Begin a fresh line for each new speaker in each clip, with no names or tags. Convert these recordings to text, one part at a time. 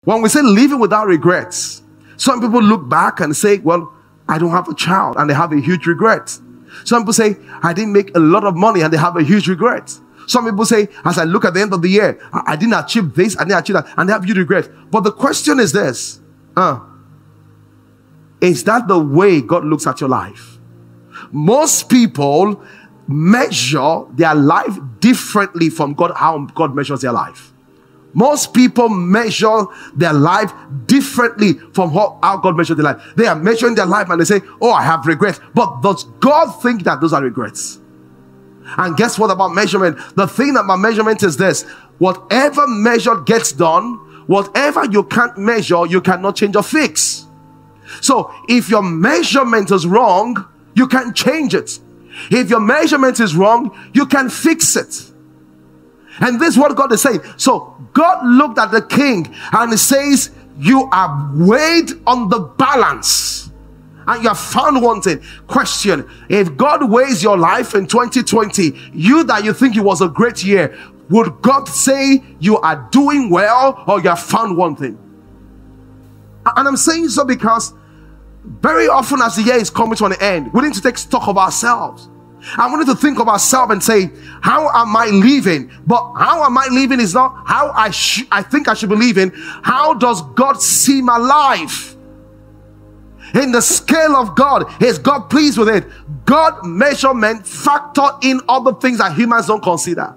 When we say living without regrets, some people look back and say, well, I don't have a child, and they have a huge regret. Some people say, I didn't make a lot of money, and they have a huge regret. Some people say, as I look at the end of the year, I didn't achieve this, I didn't achieve that, and they have huge regret. But the question is this, is that the way God looks at your life? Most people measure their life differently from God, how God measures their life. Most people measure their life differently from how God measures their life. They are measuring their life and they say, oh, I have regrets. But does God think that those are regrets? And guess what about measurement? The thing about measurement is this: whatever measure gets done, whatever you can't measure, you cannot change or fix. So if your measurement is wrong, you can change it. If your measurement is wrong, you can fix it. And this is what God is saying. So God looked at the king and he says, you are weighed on the balance and you are found wanting. Question: if God weighs your life in 2020, you that you think it was a great year, would God say you are doing well or you are found wanting? And I'm saying so because very often as the year is coming to an end, we need to take stock of ourselves. I wanted to think of ourselves and say, how am I living? But how am I living is not how I think I should be living. How does God see my life? In the scale of God, is God pleased with it? God measurement factor in other things that humans don't consider.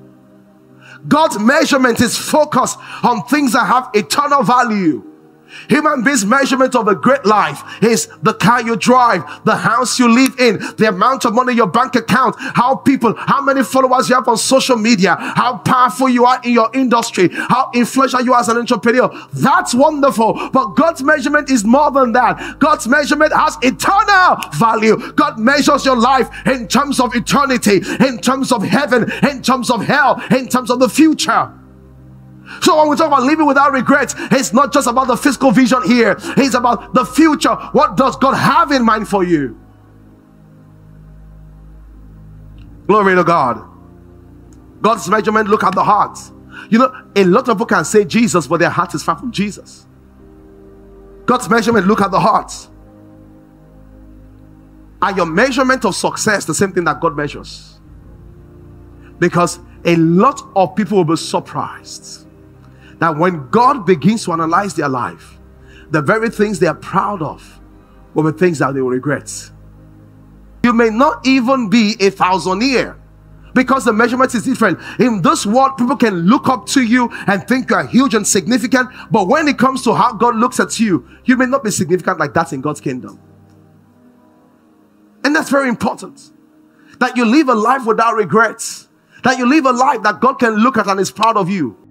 God's measurement is focused on things that have eternal value. Human beings' measurement of a great life is the car you drive, the house you live in, the amount of money in your bank account, how many followers you have on social media, how powerful you are in your industry, how influential you are as an entrepreneur. That's wonderful. But God's measurement is more than that. God's measurement has eternal value. God measures your life in terms of eternity, in terms of heaven, in terms of hell, in terms of the future. So when we talk about living without regrets, it's not just about the physical vision here. It's about the future. What does God have in mind for you? Glory to God. God's measurement, look at the heart. You know, a lot of people can say Jesus, but their heart is far from Jesus. God's measurement, look at the heart. Are your measurement of success the same thing that God measures? Because a lot of people will be surprised that when God begins to analyze their life, the very things they are proud of will be things that they will regret. You may not even be a thousandaire because the measurement is different. In this world, people can look up to you and think you are huge and significant, but when it comes to how God looks at you, you may not be significant like that in God's kingdom. And that's very important, that you live a life without regrets, that you live a life that God can look at and is proud of you.